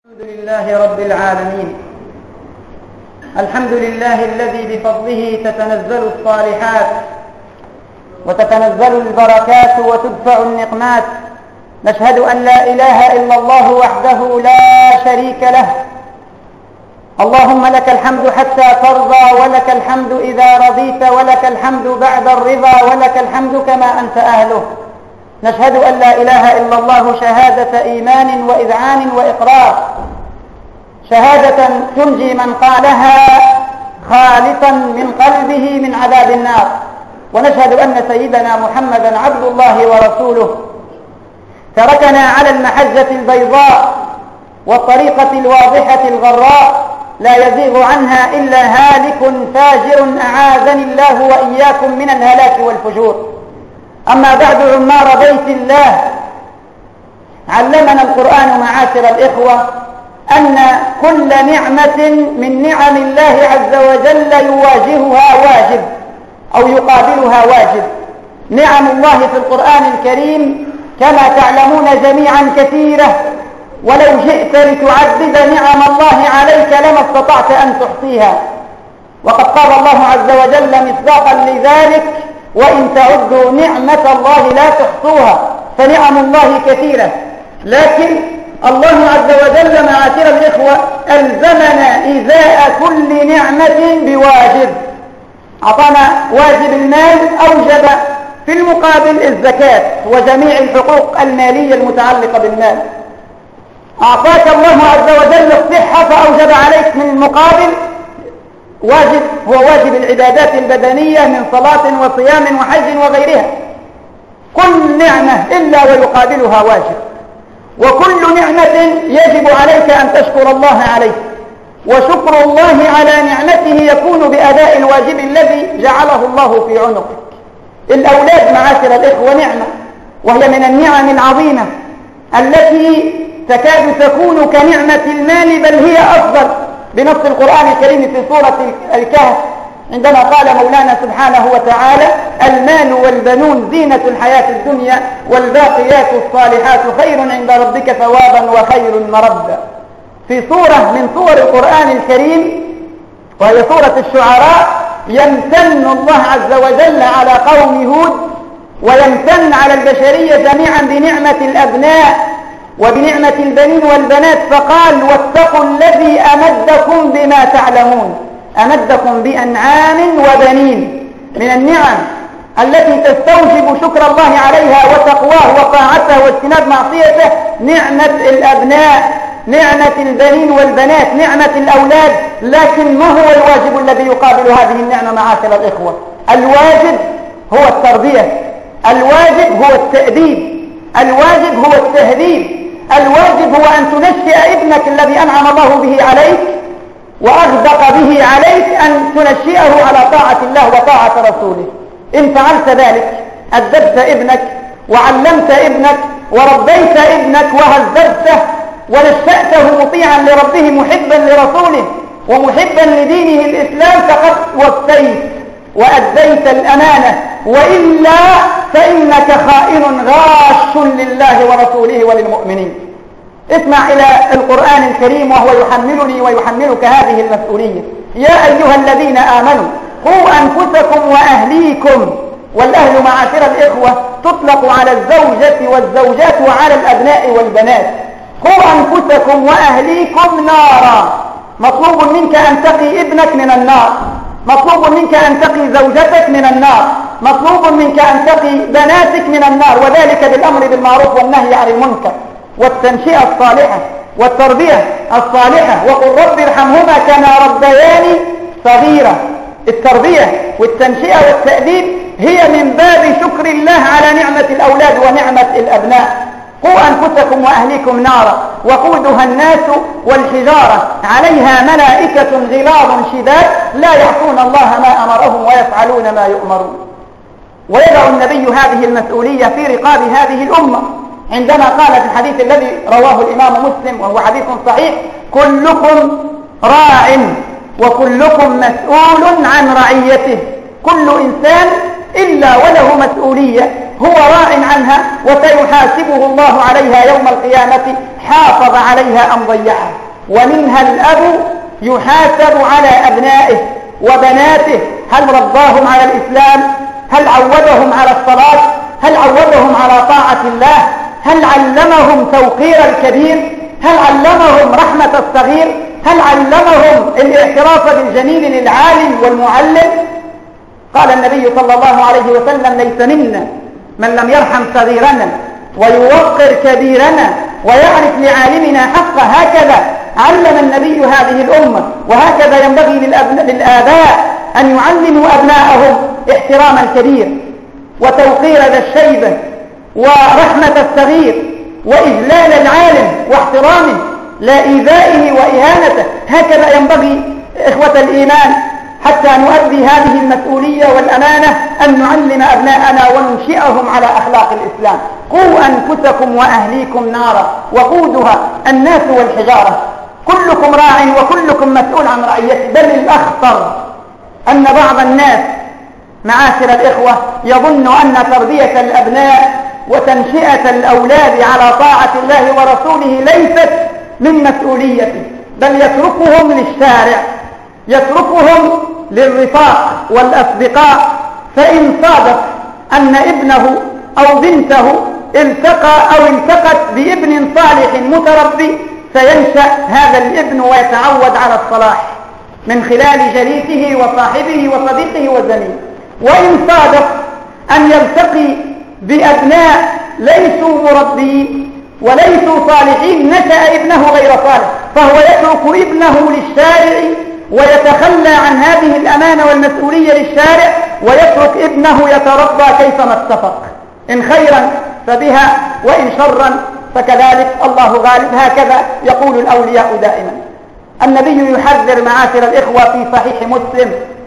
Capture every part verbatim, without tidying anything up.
الحمد لله رب العالمين. الحمد لله الذي بفضله تتنزل الصالحات وتتنزل البركات وتدفع النقمات. نشهد أن لا إله إلا الله وحده لا شريك له. اللهم لك الحمد حتى ترضى، ولك الحمد إذا رضيت، ولك الحمد بعد الرضا، ولك الحمد كما أنت أهله. نشهد أن لا إله إلا الله شهادة إيمان وإذعان وإقرار، شهادة تنجي من قالها خالصا من قلبه من عذاب النار. ونشهد أن سيدنا محمدا عبد الله ورسوله تركنا على المحجة البيضاء والطريقة الواضحة الغراء لا يزيغ عنها إلا هالك فاجر، أعاذني الله وإياكم من الهلاك والفجور. أما بعد، عمار بيت الله، علمنا القرآن معاشر الإخوة أن كل نعمة من نعم الله عز وجل يواجهها واجب أو يقابلها واجب. نعم الله في القرآن الكريم كما تعلمون جميعا كثيرة، ولو جئت لتعدد نعم الله عليك لما استطعت أن تحصيها. وقد قال الله عز وجل مصداقا لذلك: وإن تعدوا نعمة الله لا تحصوها. فنعم الله كثيرة، لكن الله عز وجل معاشر الإخوة ألزمنا إزاء كل نعمة بواجب. أعطانا واجب المال، أوجب في المقابل الزكاة وجميع الحقوق المالية المتعلقة بالمال. أعطاك الله عز وجل الصحة فأوجب عليك من المقابل واجب، هو واجب العبادات البدنية من صلاة وصيام وحج وغيرها. كل نعمة إلا ويقابلها واجب، وكل نعمة يجب عليك أن تشكر الله عليه. وشكر الله على نعمته يكون بأداء الواجب الذي جعله الله في عنقك. الأولاد معاشر الإخوة نعمة، وهي من النعم العظيمة التي تكاد تكون كنعمة المال، بل هي أفضل، بنص القرآن الكريم في سورة الكهف عندما قال مولانا سبحانه وتعالى: المال والبنون زينة الحياة الدنيا والباقيات الصالحات خير عند ربك ثوابا وخير مردا. في سورة من سور القرآن الكريم وهي سورة الشعراء يمتن الله عز وجل على قوم هود، ويمتن على البشرية جميعا بنعمة الأبناء وبنعمة البنين والبنات، فقال: واتقوا الذي أمدكم بما تعلمون، أمدكم بأنعام وبنين. من النعم التي تستوجب شكر الله عليها وتقواه وطاعته واجتناب معصيته نعمة الأبناء، نعمة البنين والبنات، نعمة الأولاد. لكن ما هو الواجب الذي يقابل هذه النعمة معاشر الإخوة؟ الواجب هو التربية، الواجب هو التأديب، الواجب هو التهذيب، الواجب هو أن تنشئ ابنك الذي أنعم الله به عليك وأغدق به عليك، أن تنشئه على طاعة الله وطاعة رسوله. إن فعلت ذلك أدبت ابنك وعلمت ابنك وربيت ابنك وهذبته ونشأته مطيعا لربه محبا لرسوله ومحبا لدينه الإسلام، فقد وفيت وأديت الأمانة، وإلا فإنك خائن غاش لله ورسوله وللمؤمنين. اسمع إلى القرآن الكريم وهو يحملني ويحملك هذه المسؤولية: يا أيها الذين آمنوا قوا أنفسكم وأهليكم. والأهل معاشر الإخوة تطلق على الزوجة والزوجات وعلى الأبناء والبنات. قوا أنفسكم وأهليكم نارا، مطلوب منك أن تقي ابنك من النار، مطلوب منك أن تقي زوجتك من النار، مطلوب منك أن تقي بناتك من النار، وذلك بالأمر بالمعروف والنهي عن المنكر والتنشئة الصالحة والتربية الصالحة. وقل رب ارحمهما كما ربياني صغيرة. التربية والتنشئة والتأديب هي من باب شكر الله على نعمة الأولاد ونعمة الأبناء. قوا أنفسكم وأهليكم نارا وقودها الناس والحجارة عليها ملائكة غلاظ شداد لا يعصون الله ما أمرهم ويفعلون ما يؤمرون. ويضع النبي هذه المسؤولية في رقاب هذه الأمة عندما قال في الحديث الذي رواه الإمام مسلم وهو حديث صحيح: كلكم راع وكلكم مسؤول عن رعيته. كل إنسان إلا وله مسؤولية، هو راع عنها وسيحاسبه الله عليها يوم القيامة، حافظ عليها أم ضيعها. ومنها الأب يحاسب على أبنائه وبناته، هل رباهم على الإسلام؟ هل عودهم على الصلاة؟ هل عودهم على طاعة الله؟ هل علمهم توقير الكبير؟ هل علمهم رحمة الصغير؟ هل علمهم الاعتراف بالجميل للعالم والمعلم؟ قال النبي صلى الله عليه وسلم: ليس منا من لم يرحم صغيرنا ويوقر كبيرنا ويعرف لعالمنا حقه. هكذا علم النبي هذه الأمة، وهكذا ينبغي للآباء أن يعلموا أبناءهم احترام الكبير وتوقير ذا الشيبة ورحمة الصغير وإجلال العالم واحترامه لا إيذائه وإهانته. هكذا ينبغي إخوة الإيمان حتى نؤدي هذه المسؤولية والأمانة أن نعلم أبناءنا وننشئهم على أخلاق الإسلام. قوا أنفسكم وأهليكم نارا وقودها الناس والحجارة، كلكم راع وكلكم مسؤول عن رعيته. بل الأخطر أن بعض الناس معاشر الإخوة يظن أن تربية الأبناء وتنشئة الأولاد على طاعة الله ورسوله ليست من مسؤوليته، بل يتركهم للشارع، يتركهم للرفاق والأصدقاء. فإن صادف أن ابنه أو بنته التقى أو التقت بابن صالح متربي سينشأ هذا الابن ويتعود على الصلاح من خلال جليسه وصاحبه وصديقه وزميله. وإن صادف أن يلتقي بأبناء ليسوا مربيين وليسوا صالحين نشأ ابنه غير صالح، فهو يترك ابنه للشارع ويتخلى عن هذه الأمانة والمسؤولية للشارع، ويترك ابنه يتربى كيفما اتفق، إن خيرا فبها وإن شرا فكذلك، الله غالب. هكذا يقول الأولياء دائما. النبي يحذر معاشر الإخوة في صحيح مسلم،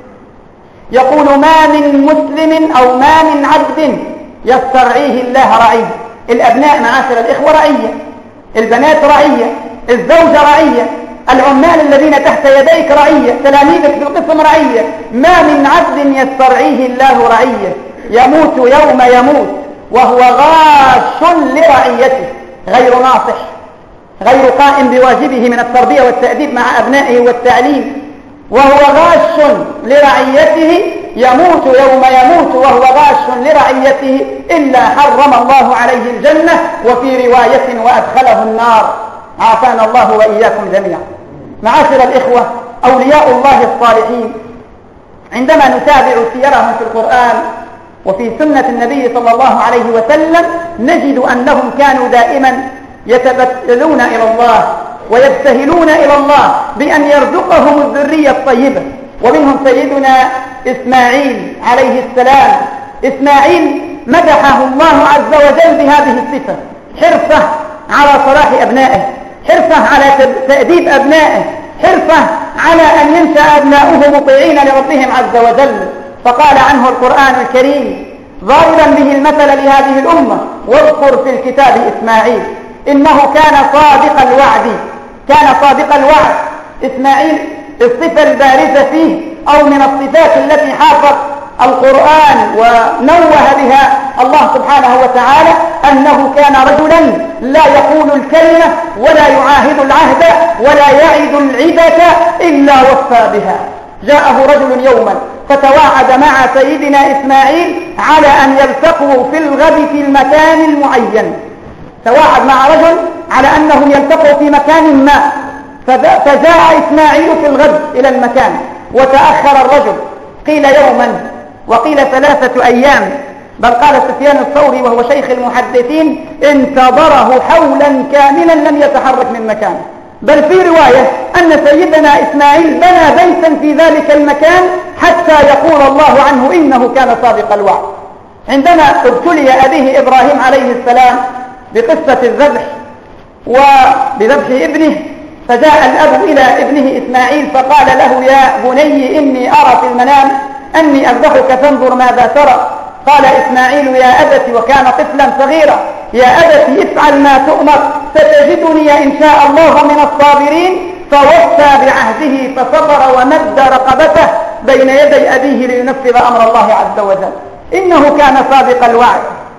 يقول: ما من مسلم أو ما من عبد يسترعيه الله رعيه. الأبناء معاشر الإخوة رعية، البنات رعية، الزوجة رعية، العمال الذين تحت يديك رعية، تلاميذك في القسم رعية. ما من عبد يسترعيه الله رعيه يموت يوم يموت وهو غاش لرعيته، غير ناصح، غير قائم بواجبه من التربية والتأديب مع أبنائه والتعليم، وهو غاش لرعيته. يموت يوم يموت وهو غاش لرعيته إلا حرم الله عليه الجنة، وفي رواية وأدخله النار. عافانا الله وإياكم جميعا. معاشر الإخوة، أولياء الله الصالحين عندما نتابع سيرهم في القرآن وفي سنة النبي صلى الله عليه وسلم نجد أنهم كانوا دائما يتبتلون إلى الله ويبتهلون إلى الله بأن يرزقهم الذرية الطيبة. ومنهم سيدنا إسماعيل عليه السلام. إسماعيل مدحه الله عز وجل بهذه الصفة: حرصه على صلاح أبنائه، حرصه على تأديب أبنائه، حرصه على أن ينشأ أبناؤه مطيعين لربهم عز وجل. فقال عنه القرآن الكريم ضاربا به المثل لهذه الأمة: واذكر في الكتاب إسماعيل إنه كان صادق الوعد. كان صادق الوعد إسماعيل. الصفة البارزة فيه أو من الصفات التي حافظ القرآن ونوه بها الله سبحانه وتعالى أنه كان رجلا لا يقول الكلمة ولا يعاهد العهد ولا يعد العدة إلا وفى بها. جاءه رجل يوما فتواعد مع سيدنا إسماعيل على أن يلتقوا في الغد في المكان المعين. تواعد مع رجل على أنهم يلتقوا في مكان ما، فجاء إسماعيل في الغد إلى المكان وتأخر الرجل، قيل يوما وقيل ثلاثة أيام، بل قال سفيان الثوري وهو شيخ المحدثين: انتظره حولا كاملا لم يتحرك من مكانه. بل في رواية أن سيدنا إسماعيل بنى بيتا في ذلك المكان حتى يقول الله عنه إنه كان صادق الوعد. عندما ابتلي أبيه إبراهيم عليه السلام بقصة الذبح وبذبح ابنه، فجاء الأب إلى ابنه إسماعيل فقال له: يا بني إني أرى في المنام أني أذبحك فانظر ماذا ترى. قال إسماعيل: يا أبت، وكان طفلا صغيرا: يا أبت افعل ما تؤمر ستجدني إن شاء الله من الصابرين. فوفى بعهده فصبر ومد رقبته بين يدي أبيه لينفذ أمر الله عز وجل. إنه كان صادق الوعد.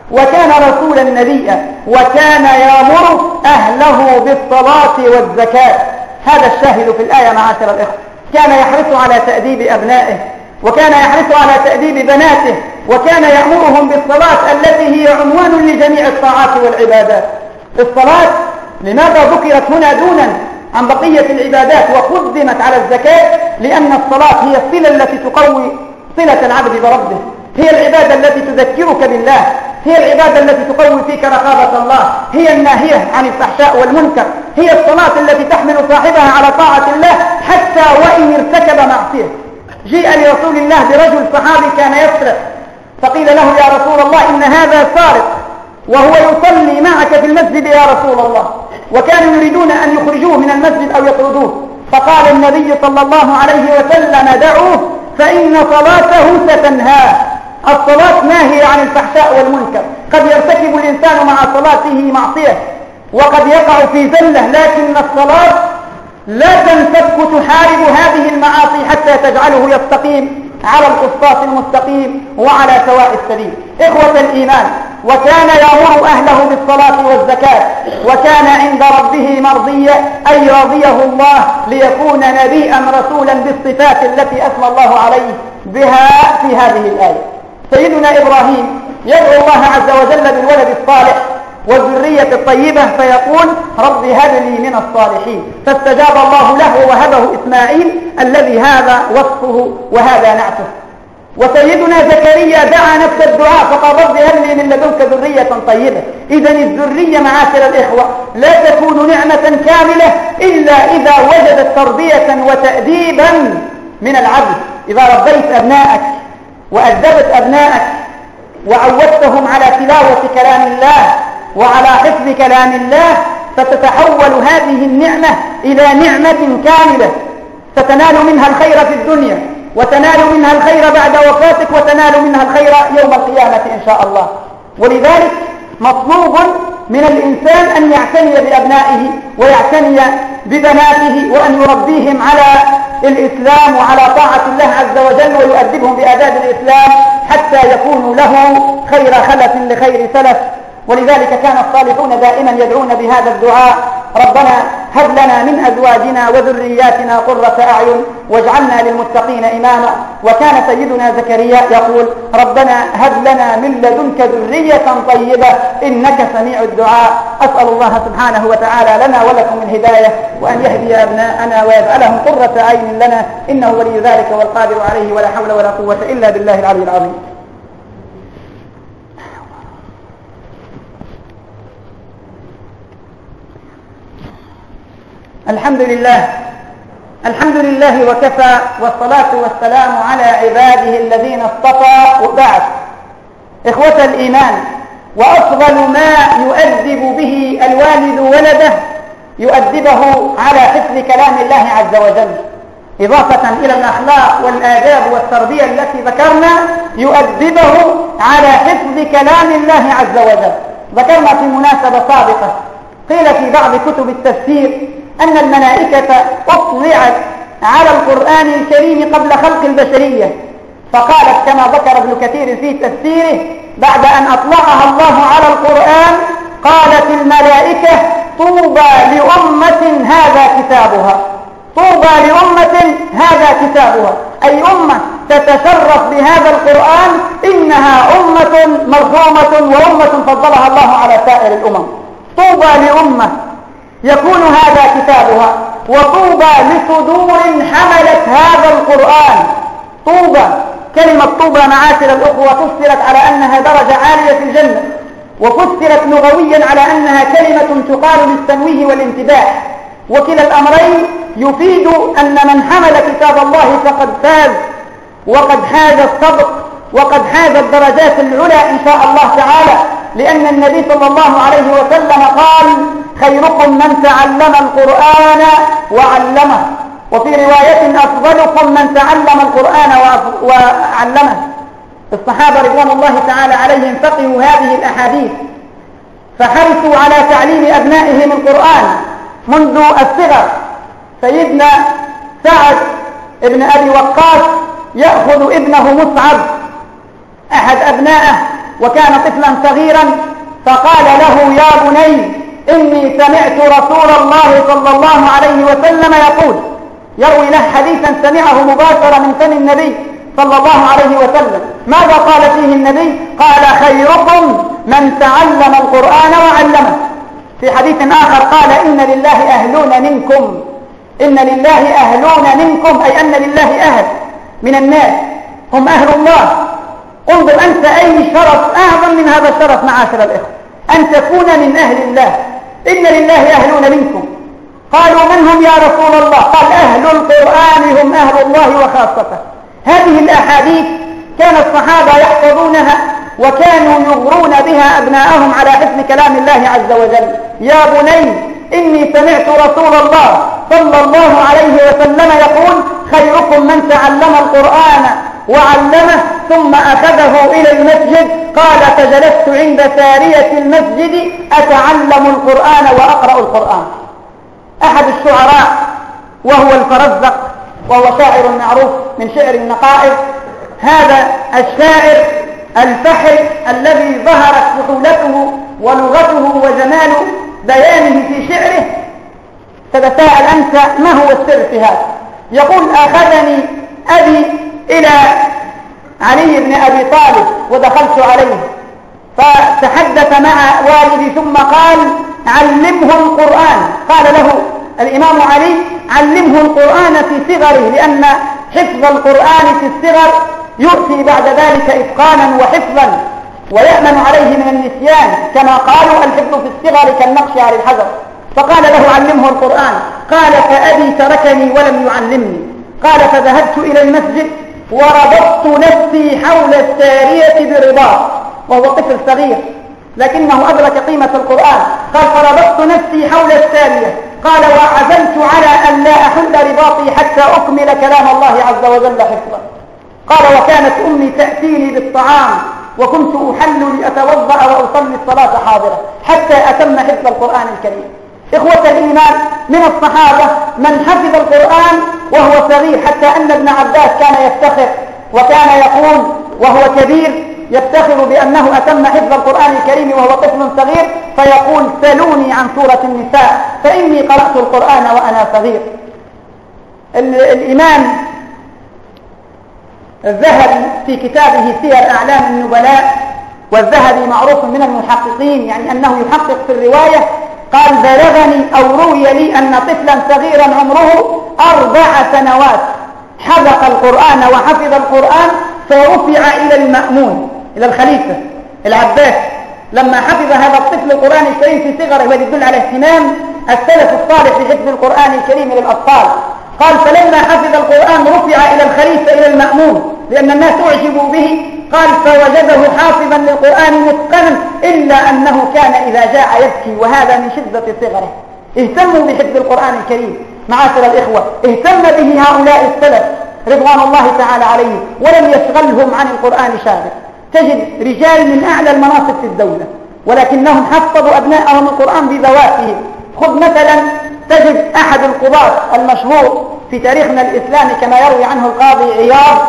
وكان رسولا نبيا، وكان يأمر أهله بالصلاة والزكاة. هذا الشاهد في الآية معاشر الإخوة. كان يحرص على تأديب أبنائه، وكان يحرص على تأديب بناته، وكان يأمرهم بالصلاة التي هي عنوان لجميع الطاعات والعبادات. الصلاة لماذا ذكرت هنا دونا عن بقية العبادات وقدمت على الزكاة؟ لأن الصلاة هي الصلة التي تقوي صلة العبد بربه، هي العبادة التي تذكرك بالله، هي العبادة التي تقوي فيك رقابة الله، هي الناهية عن الفحشاء والمنكر، هي الصلاة التي تحمل صاحبها على طاعة الله حتى وإن ارتكب معصية. جيء لرسول الله برجل صحابي كان يسرق، فقيل له يا رسول الله إن هذا سارق وهو يصلي معك في المسجد يا رسول الله، وكانوا يريدون أن يخرجوه من المسجد أو يطردوه، فقال النبي صلى الله عليه وسلم دعوه فإن صلاته ستنهاه. الصلاة ناهية عن الفحشاء والمنكر. قد يرتكب الإنسان مع صلاته معصية وقد يقع في زلة، لكن الصلاة لا تنفك تحارب هذه المعاصي حتى تجعله يستقيم على القسطاس المستقيم وعلى سواء السبيل. إخوة الإيمان، وكان يأمر أهله بالصلاة والزكاة، وكان عند ربه مرضيا أي رضيه الله ليكون نبيا رسولا بالصفات التي أثنى الله عليه بها في هذه الآية. سيدنا إبراهيم يدعو الله عز وجل بالولد الصالح والذرية الطيبة، فيقول رب هب لي من الصالحين، فاستجاب الله له ووهبه إسماعيل الذي هذا وصفه وهذا نعته. وسيدنا زكريا دعا نفس الدعاء فقال رب هب لي من لدنك ذرية طيبة. إذن الذرية معاشر الإخوة لا تكون نعمة كاملة إلا إذا وجدت تربية وتأديبا من العبد. إذا ربيت أبنائك وأدبت أبنائك وعودتهم على تلاوة كلام الله وعلى حفظ كلام الله، فتتحول هذه النعمة إلى نعمة كاملة ستنال منها الخير في الدنيا، وتنال منها الخير بعد وفاتك، وتنال منها الخير يوم القيامة إن شاء الله. ولذلك مطلوب من الإنسان أن يعتني بأبنائه ويعتني ببناته، وأن يربيهم على الإسلام وعلى طاعة الله عز وجل، ويؤدبهم بآداب الإسلام حتى يكونوا له خير خلف لخير سلف. ولذلك كان الصالحون دائما يدعون بهذا الدعاء: ربنا هب لنا من أزواجنا وذرياتنا قرة أعين واجعلنا للمتقين إماما. وكان سيدنا زكريا يقول: ربنا هب لنا من لدنك ذرية طيبة إنك سميع الدعاء. أسأل الله سبحانه وتعالى لنا ولكم الهداية، وأن يهدي أبناءنا ويجعلهم قرة أعين لنا، إنه ولي ذلك والقادر عليه، ولا حول ولا قوة إلا بالله العلي العظيم. الحمد لله الحمد لله وكفى، والصلاة والسلام على عباده الذين اصطفى، وبعد. إخوة الإيمان، وأفضل ما يؤدب به الوالد ولده يؤدبه على حفظ كلام الله عز وجل، إضافة إلى الأخلاق والآداب والتربية التي ذكرنا، يؤدبه على حفظ كلام الله عز وجل. ذكرنا في مناسبة سابقة قيل في بعض كتب التفسير أن الملائكة أطلعت على القرآن الكريم قبل خلق البشرية، فقالت كما ذكر ابن كثير في تفسيره: بعد أن أطلعها الله على القرآن قالت الملائكة: طوبى لأمة هذا كتابها، طوبى لأمة هذا كتابها، أي أمة تتشرف بهذا القرآن، إنها أمة مرحومة وأمة فضلها الله على سائر الأمم. طوبى لأمة يكون هذا كتابها، وطوبى لصدور حملت هذا القرآن. طوبى، كلمة طوبى معاشر الأخوة فسرت على أنها درجة عالية في الجنة، وفسرت لغويا على أنها كلمة تقال للتنويه والانتباه، وكلا الأمرين يفيد أن من حمل كتاب الله فقد فاز وقد حاز السبق وقد حاز الدرجات العلى إن شاء الله تعالى، لأن النبي صلى الله عليه وسلم قال: خيركم من تعلم القرآن وعلمه، وفي رواية: أفضلكم من تعلم القرآن وعلمه. الصحابة رضوان الله تعالى عليهم فقهوا هذه الأحاديث، فحرصوا على تعليم أبنائهم القرآن منذ الصغر. سيدنا سعد ابن أبي وقاص يأخذ ابنه مصعب أحد أبنائه وكان طفلا صغيرا، فقال له: يا بني إني سمعت رسول الله صلى الله عليه وسلم يقول، يروي له حديثا سمعه مباشرة من فم النبي صلى الله عليه وسلم. ماذا قال فيه النبي؟ قال: خيركم من تعلم القرآن وعلمه. في حديث آخر قال: إن لله أهلون منكم، إن لله أهلون منكم، أي أن لله أهل من الناس هم أهل الله. انظر أنت أي شرف أعظم من هذا الشرف معاشر الإخوة، أن تكون من أهل الله. إن لله أهلون منكم. قالوا: من هم يا رسول الله؟ قال: أهل القرآن هم أهل الله وخاصته. هذه الأحاديث كان الصحابة يحفظونها وكانوا يغرون بها أبناءهم على حفظ كلام الله عز وجل. يا بني إني سمعت رسول الله صلى الله عليه وسلم يقول: خيركم من تعلم القرآن وعلمه. ثم أخذه إلى المسجد، قال: فجلست عند سارية المسجد أتعلم القرآن وأقرأ القرآن. أحد الشعراء وهو الفرزدق، وهو شاعر معروف من شعر النقائص، هذا الشاعر الفحل الذي ظهرت فحولته ولغته وجمال بيانه في شعره، تتساءل أنت ما هو السر في هذا؟ يقول: أخذني أبي إلى علي بن أبي طالب ودخلت عليه فتحدث مع والدي ثم قال: علمه القرآن. قال له الإمام علي: علمه القرآن في صغره، لأن حفظ القرآن في الصغر يؤتي بعد ذلك إتقانا وحفظا ويأمن عليه من النسيان، كما قالوا: الحفظ في الصغر كالنقش على الحجر. فقال له: علمه القرآن. قال: فأبي تركني ولم يعلمني. قال: فذهبت إلى المسجد وربطت نفسي حول السارية برباط، وهو طفل صغير لكنه أدرك قيمة القرآن. قال: فربطت نفسي حول السارية. قال: وعزمت على أن لا أحل رباطي حتى أكمل كلام الله عز وجل حفظا. قال: وكانت أمي تأتيني بالطعام وكنت أحل لأتوضأ وأصلي الصلاة حاضرة حتى أتم حفظ القرآن الكريم. إخوة الإيمان، من الصحابة من حفظ القرآن وهو صغير، حتى أن ابن عباس كان يفتخر وكان يقول وهو كبير يفتخر بأنه أتم حفظ القرآن الكريم وهو طفل صغير، فيقول: سلوني عن سورة النساء فإني قرأت القرآن وأنا صغير. الإمام الذهبي في كتابه سير أعلام النبلاء، والذهبي معروف من المحققين يعني أنه يحقق في الرواية، قال: بلغني أو روي لي أن طفلا صغيرا عمره أربع سنوات حذق القرآن وحفظ القرآن فرفع إلى المأمون، إلى الخليفة العباس، لما حفظ هذا الطفل القرآن الكريم في صغره، وهذا يدل على اهتمام السلف الصالح بحفظ القرآن الكريم للأطفال. قال: فلما حفظ القرآن رفع إلى الخليفة إلى المأمون لأن الناس أعجبوا به. قال: فوجده حافظا للقرآن متقنا، إلا أنه كان إذا جاء يبكي، وهذا من شدة صغره. اهتموا بحفظ القرآن الكريم معاشر الإخوة، اهتم به هؤلاء السلف رضوان الله تعالى عليهم، ولم يشغلهم عن القرآن شاغل. تجد رجال من أعلى المناصب في الدولة ولكنهم حفظوا أبنائهم القرآن بذواتهم. خذ مثلا تجد أحد القضاة المشهور في تاريخنا الإسلامي كما يروي عنه القاضي عياض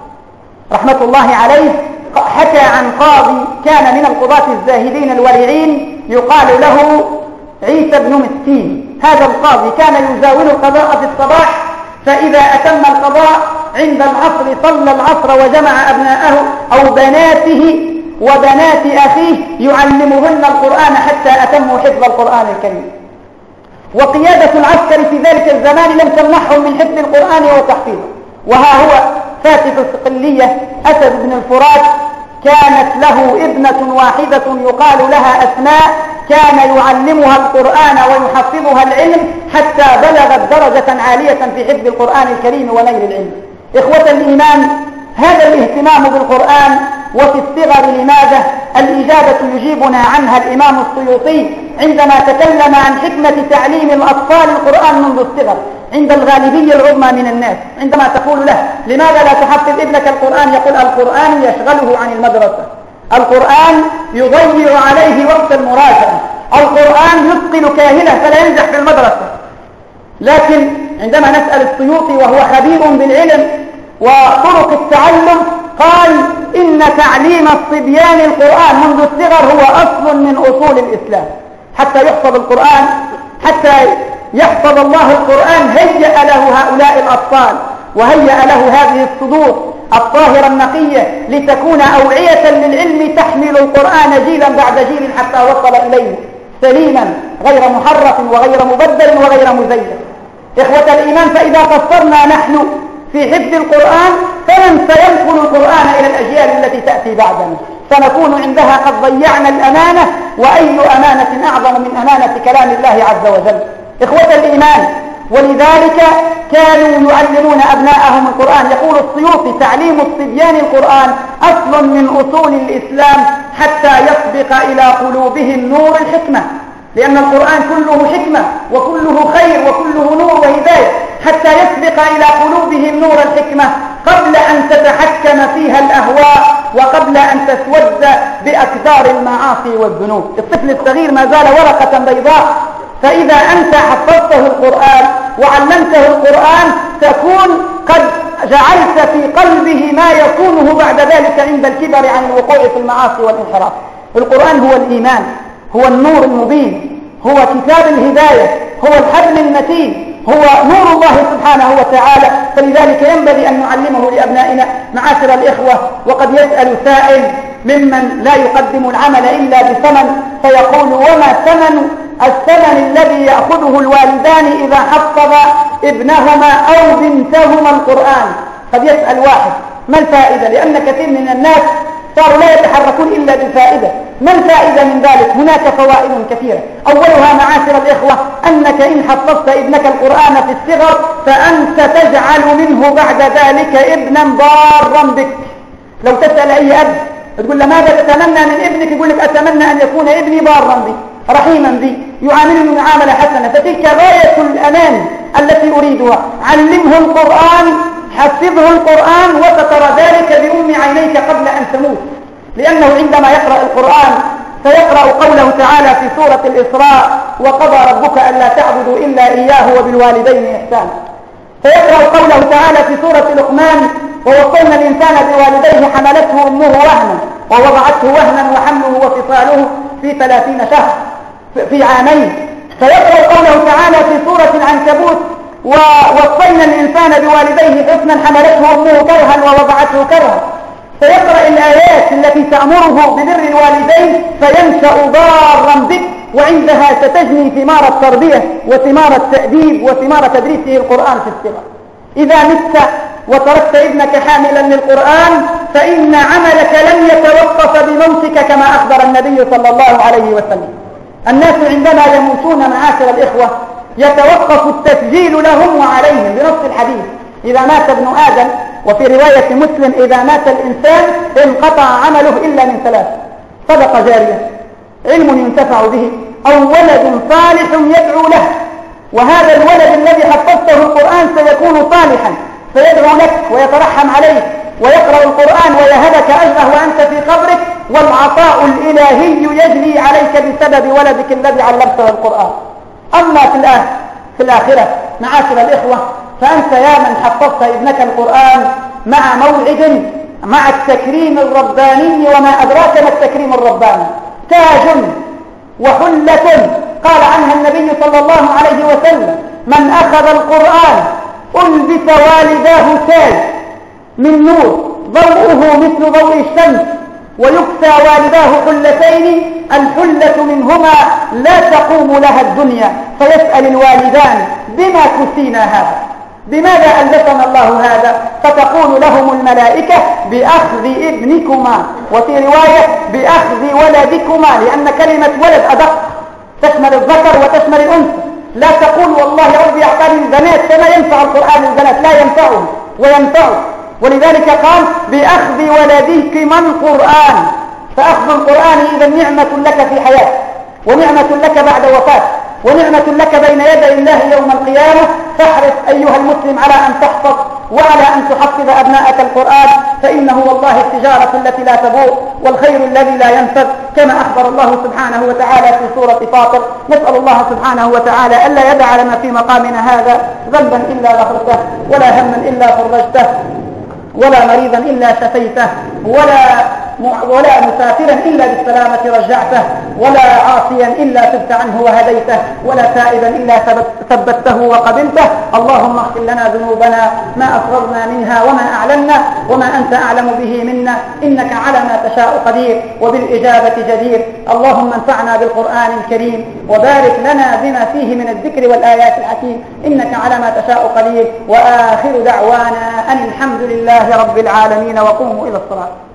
رحمة الله عليه، حكى عن قاضي كان من القضاة الزاهدين الورعين يقال له عيسى بن مسكين. هذا القاضي كان يزاول القضاء في الصباح، فإذا أتم القضاء عند العصر صلى العصر وجمع أبناءه أو بناته وبنات أخيه يعلمهن القرآن حتى أتموا حفظ القرآن الكريم. وقيادة العسكر في ذلك الزمان لم تمنحهم من حفظ القرآن وتحفيظه. وها هو فاتح الصقلية أسد بن الفرات كانت له ابنة واحدة يقال لها أسماء، كان يعلمها القرآن ويحفظها العلم حتى بلغت درجة عالية في حفظ القرآن الكريم ونيل العلم. إخوة الإيمان، هذا الاهتمام بالقرآن وفي الصغر لماذا؟ الإجابة يجيبنا عنها الإمام السيوطي عندما تكلم عن حكمة تعليم الأطفال القرآن منذ الصغر عند الغالبية العظمى من الناس. عندما تقول له: لماذا لا تحفظ ابنك القرآن؟ يقول: القرآن يشغله عن المدرسة، القرآن يضيع عليه وقت المراجعة، القرآن يثقل كاهله فلا ينجح في المدرسة. لكن عندما نسأل السيوطي وهو خبير بالعلم وطرق التعلم قال إن تعليم الصبيان القرآن منذ الصغر هو أصل من أصول الإسلام. حتى يحفظ القرآن، حتى يحفظ الله القرآن هيأ له هؤلاء الأطفال وهيأ له هذه الصدور الطاهرة النقية لتكون أوعية للعلم تحمل القرآن جيلا بعد جيل حتى وصل إليه سليما غير محرف وغير مبدل وغير مزيف. إخوة الإيمان، فإذا قصرنا نحن في حفظ القرآن فمن سينقل القرآن إلى الأجيال التي تأتي بعدنا؟ سنكون عندها قد ضيعنا الأمانة، وأي أمانة أعظم من أمانة كلام الله عز وجل. إخوة الإيمان، ولذلك كانوا يعلمون أبناءهم القرآن. يقول السيوطي: تعليم الصبيان القرآن أصل من أصول الإسلام حتى يسبق إلى قلوبهم نور الحكمة، لأن القرآن كله حكمة وكله خير وكله نور وهداية، حتى يسبق إلى قلوبهم نور الحكمة قبل أن تتحكم فيها الأهواء وقبل أن تسود بأكدار المعاصي والذنوب. الطفل الصغير ما زال ورقة بيضاء، فإذا أنت حفظته القرآن وعلمته القرآن تكون قد جعلت في قلبه ما يكونه بعد ذلك عند الكبر عن الوقوع في المعاصي والانحراف. القرآن هو الإيمان، هو النور المبين، هو كتاب الهداية، هو الحبل المتين، هو نور الله سبحانه وتعالى. فلذلك ينبغي أن نعلمه لأبنائنا. معاشر الإخوة، وقد يسأل سائل ممن لا يقدم العمل إلا بثمن فيقول: وما ثمن الثمن الذي يأخذه الوالدان إذا حفظ ابنهما أو بنتهما القرآن؟ قد يسأل واحد: ما الفائدة؟ لأن كثير من الناس صاروا لا يتحركون إلا بفائدة. ما الفائدة من ذلك؟ هناك فوائد كثيرة. أولها معاشر الإخوة أنك إن حفظت ابنك القرآن في الصغر فأنت تجعل منه بعد ذلك ابنا ضارا بك. لو تسأل أي أب تقول له: ماذا تتمنى من ابنك؟ يقول لك: أتمنى أن يكون ابني بارا بي رحيما بي يعاملني معاملة حسنة. فتلك غاية الأمان التي أريدها. علمه القرآن، حفظه القرآن، وسترى ذلك بأم عينيك قبل أن تموت. لأنه عندما يقرأ القرآن سيقرأ قوله تعالى في سورة الإسراء: وقضى ربك ألا تعبدوا إلا إياه وبالوالدين إحسانا. سيقرأ قوله تعالى في سورة لقمان: ووصينا الإنسان بوالديه حملته أمه وهنا ووضعته وهنا وحمله وفصاله في ثلاثين شهر في عامين. سيقرأ قوله تعالى في سورة العنكبوت: ووصينا الإنسان بوالديه حسنا حملته أمه كرها ووضعته كرها. سيقرأ الآيات التي تأمره ببر الوالدين فينشأ ضارا بك، وعندها ستجني ثمار التربية وثمار التأديب وثمار تدريسه القرآن في الصغر. إذا مت وتركت ابنك حاملا للقرآن فإن عملك لن يتوقف بموتك كما أخبر النبي صلى الله عليه وسلم. الناس عندما يموتون معاشر الإخوة يتوقف التسجيل لهم وعليهم بنص الحديث: إذا مات ابن آدم، وفي رواية مسلم: إذا مات الإنسان انقطع عمله إلا من ثلاث: صدقة جارية، علم ينتفع به، أو ولد صالح يدعو له. وهذا الولد الذي حفظته القرآن سيكون صالحا فيدعو لك ويترحم عليك ويقرأ القرآن ويهبك أجره وأنت في قبرك، والعطاء الإلهي يجري عليك بسبب ولدك الذي علمته القرآن. أما في الآخرة, في الآخرة معاشر الإخوة، فأنت يا من حفظت ابنك القرآن مع موعد، مع التكريم الرباني. وما أدراك ما التكريم الرباني؟ تاج وحلة قال عنها النبي صلى الله عليه وسلم: من أخذ القرآن ألبس والداه تاج من نور ضوءه مثل ضوء الشمس، ويكسى والداه حلتين الحلة منهما لا تقوم لها الدنيا. فيسأل الوالدان: بما كسينا هذا؟ بماذا ألبسنا الله هذا؟ فتقول لهم الملائكة: بأخذ ابنكما، وفي رواية: بأخذ ولدكما، لأن كلمة ولد أدق، تشمل الذكر وتشمل الأنثى. لا تقول: والله ربي أعطاني البنات، فما ينفع القرآن البنات، لا ينفعه وينفعه. ولذلك قال: بأخذ ولدكما القرآن. فأخذ القرآن إذا نعمة لك في حياتك، ونعمة لك بعد وفاتك، ونعمة لك بين يدي الله يوم القيامة. فاحرص أيها المسلم على أن تحفظ وعلى أن تحفظ أبناءك القرآن، فإنه والله التجارة التي لا تبور والخير الذي لا ينفذ، كما أخبر الله سبحانه وتعالى في سورة فاطر. نسأل الله سبحانه وتعالى ألا يدع لنا في مقامنا هذا ذنبا إلا غفرته ولا هما إلا فرجته ولا مريضا إلا شفيته، ولا ولا مسافرا إلا بالسلامة رجعته، ولا عاصيا إلا تبت عنه وهديته، ولا تائبا إلا ثبته وقبلته. اللهم اغفر لنا ذنوبنا ما أصغرنا منها وما أعلنا وما أنت أعلم به منا، إنك على ما تشاء قدير وبالإجابة جدير. اللهم انفعنا بالقرآن الكريم وبارك لنا بما فيه من الذكر والآيات الحكيم، إنك على ما تشاء قدير. وآخر دعوانا أن الحمد لله رب العالمين، وقوموا إلى الصلاة.